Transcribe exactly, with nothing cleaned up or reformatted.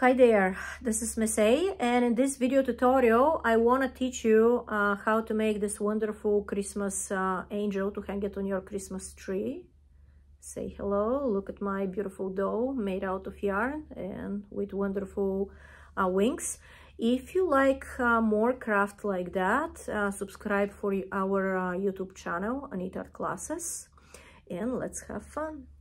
Hi there, this is Miss A, and in this video tutorial I want to teach you uh, how to make this wonderful Christmas uh, angel to hang it on your Christmas tree. Say hello, look at my beautiful doll made out of yarn and with wonderful uh, wings. If you like uh, more craft like that, uh, subscribe for our uh, YouTube channel, Aneta Art Classes, and let's have fun.